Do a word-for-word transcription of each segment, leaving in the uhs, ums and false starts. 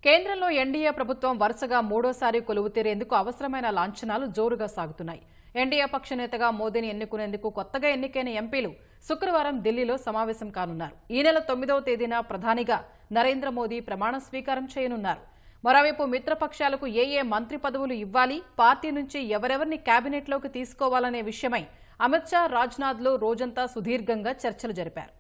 కేంద్రంలో ఎన్డీఏ ప్రభుత్వం వరుసగా మూడోసారి కొలువు తీరేందుకు అవసరమైన లాంఛనాలు జోరుగా సాగుతున్నాయి. ఎన్డీఏ పక్ష నేతగా మోదీని ఎన్నుకునేందుకు కొత్తగా ఎన్నికైన ఎంపీలు శుక్రవారం ఢిల్లీలో సమావేశం కానున్నారు. ఈ నెల తొమ్మిదవ తేదీన ప్రధానిగా నరేంద్ర మోదీ ప్రమాణ స్వీకారం చేయనున్నారు. మరోవైపు మిత్రపక్షాలకు ఏ ఏ మంత్రి పదవులు ఇవ్వాలి, పార్టీ నుంచి ఎవరెవరిని కేబినెట్లోకి తీసుకోవాలనే విషయమై అమిత్ షా, రాజ్నాథ్లు రోజంతా సుదీర్ఘంగా చర్చలు జరిపారు.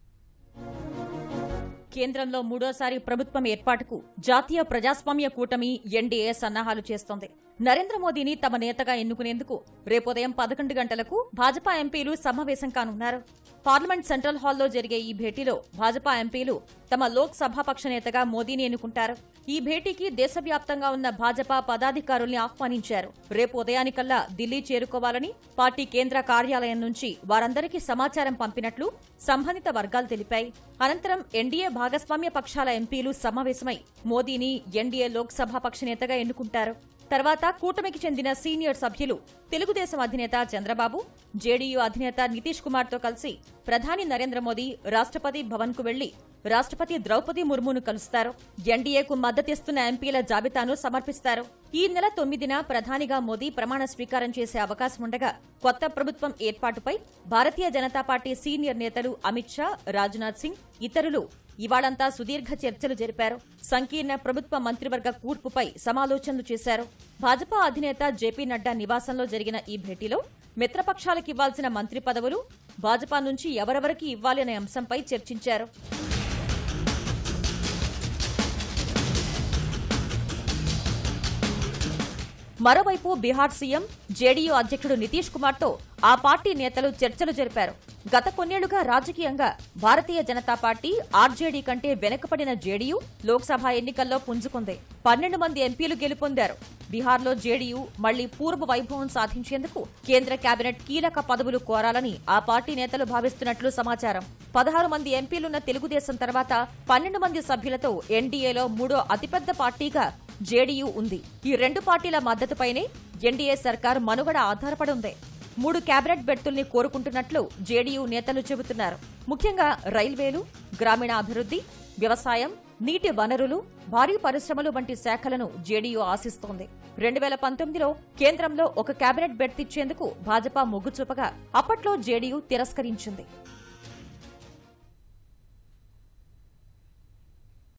కేంద్రంలో మూడోసారి ప్రభుత్వం ఏర్పాటుకు జాతీయ ప్రజాస్వామ్య కూటమి ఎన్డీఏ సన్నాహాలు చేస్తోంది. నరేంద్ర మోదీని తమ నేతగా ఎన్నుకునేందుకు రేపుదయం పదకొండు గంటలకు భాజపా ఎంపీలు సమావేశం కానున్నారు. పార్లమెంట్ సెంట్రల్ హాల్లో జరిగే ఈ భేటీలో భాజపా ఎంపీలు తమ లోక్ సభాపక్ష నేతగా మోదీని ఎన్నుకుంటారు. ఈ భేటీకి దేశవ్యాప్తంగా ఉన్న భాజపా పదాధికారుల్ని ఆహ్వానించారు. రేపు ఉదయానికల్లా ఢిల్లీ చేరుకోవాలని పార్టీ కేంద్ర కార్యాలయం నుంచి వారందరికీ సమాచారం పంపినట్లు సంబంధిత వర్గాలు తెలిపాయి. అనంతరం ఎన్డీఏ భాగస్వామ్య పక్షాల ఎంపీలు సమావేశమై మోదీని ఎన్డీఏ లోక్ సభాపక్ష నేతగా ఎన్నుకుంటారు. తర్వాత కూటమికి చెందిన సీనియర్ సభ్యులు తెలుగుదేశం అధినేత చంద్రబాబు, జేడీయూ అధినేత నితీష్ కుమార్ తో కలిసి ప్రధాని నరేంద్ర మోదీ రాష్ట్రపతి భవన్ కు వెళ్లి రాష్ట్రపతి ద్రౌపది ముర్మును కలుస్తారు. ఎన్డీఏకు మద్దతిస్తున్న ఎంపీల జాబితాను సమర్పిస్తారు. ఈ నెల తొమ్మిదిన ప్రధానిగా మోదీ ప్రమాణ స్వీకారం చేసే అవకాశం ఉండగా కొత్త ప్రభుత్వం ఏర్పాటుపై భారతీయ జనతా పార్టీ సీనియర్ నేతలు అమిత్ షా, రాజ్నాథ్ సింగ్ ఇతరులు ఇవాళంతా సుదీర్ఘ చర్చలు జరిపారు. సంకీర్ణ ప్రభుత్వ మంత్రివర్గ కూర్పుపై సమాలోచనలు చేశారు. భాజపా అధినేత జేపీ నడ్డా నివాసంలో జరిగిన ఈ భేటీలో మిత్రపక్షాలకు ఇవ్వాల్సిన మంత్రి పదవులు, భాజపా నుంచి ఎవరెవరికి ఇవ్వాలి అనే అంశంపై చర్చించారు. మరోవైపు బీహార్ సీఎం, జేడీయూ అధ్యక్షుడు నితీష్ కుమార్ తో ఆ పార్టీ నేతలు చర్చలు జరిపారు. గత కొన్నేళ్లుగా రాజకీయంగా భారతీయ జనతా పార్టీ, ఆర్జేడీ కంటే వెనుకబడిన జేడీయూ లోక్సభ ఎన్నికల్లో పుంజుకుంది. పన్నెండు మంది ఎంపీలు గెలుపొందారు. బీహార్లో జేడీయూ మళ్లీ పూర్వ వైభవం సాధించేందుకు కేంద్ర కేబినెట్ కీలక పదవులు కోరాలని ఆ పార్టీ నేతలు భావిస్తున్నట్లు సమాచారం. పదహారు మంది ఎంపీలున్న తెలుగుదేశం తర్వాత పన్నెండు మంది సభ్యులతో ఎన్డీఏలో మూడో అతిపెద్ద పార్టీగా జేడీయూ ఉంది. ఈ రెండు పార్టీల మద్దతుపైనే ఎన్డీఏ సర్కార్ మనుగడ ఆధారపడి ఉంది. మూడు కేబినెట్ బెర్తుల్ని కోరుకుంటున్నట్లు జేడీయూ నేతలు చెబుతున్నారు. ముఖ్యంగా రైల్వేలు, గ్రామీణాభివృద్ది, వ్యవసాయం, నీటి వనరులు, భారీ పరిశ్రమలు వంటి శాఖలను జేడీయూ ఆశిస్తోంది. రెండు వేల పంతొమ్మిదిలో కేంద్రంలో ఒక కేబినెట్ బెర్త్ ఇచ్చేందుకు భాజపా మొగ్గు చూపగా అప్పట్లో జేడీయూ తిరస్కరించింది.